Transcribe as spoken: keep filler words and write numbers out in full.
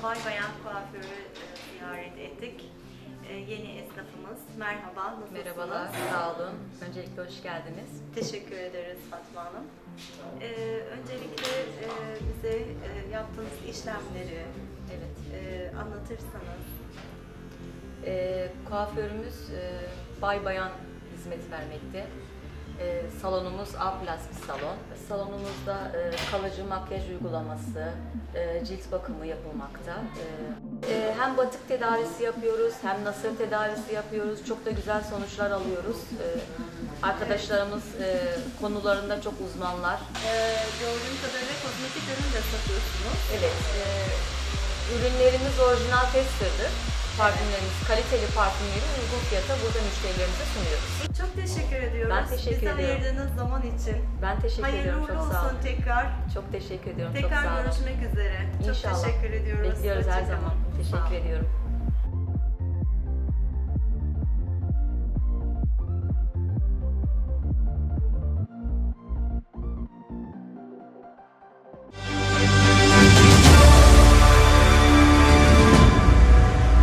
Bay Bayan Kuaförü e, ziyaret ettik. E, yeni esnafımız. Merhaba, nasılsınız? Merhabalar, sağ olun. Öncelikle hoş geldiniz. Teşekkür ederiz Fatma Hanım. E, öncelikle e, bize e, yaptığınız işlemleri Evet. e, anlatırsanız. E, kuaförümüz e, Bay Bayan hizmet vermekte. E, salonumuz A plus bir salon. Salonumuzda e, kalıcı makyaj uygulaması, e, cilt bakımı yapılmakta. E, e, hem batık tedavisi yapıyoruz, hem nasır tedavisi yapıyoruz. Çok da güzel sonuçlar alıyoruz. E, arkadaşlarımız e, konularında çok uzmanlar. E, gördüğüm kadarıyla kozmetik ürün de satıyorsunuz. Evet, e, ürünlerimiz orijinal tester'dır. Parfümlerimiz, kaliteli parfümleri uygun fiyata burada müşterilerimize sunuyoruz. Çok teşekkür ediyoruz. Ben teşekkür Bize ediyorum. ayırdığınız zaman için. Ben teşekkür Hayırlı ediyorum, uğurlu çok sağ olsun olun. tekrar. Çok teşekkür ediyorum, Tekrar çok sağ olun. görüşmek üzere. İnşallah. Çok teşekkür ediyoruz. Bekliyoruz her Hoşça kalın. zaman. Sağ Teşekkür olun. ediyorum.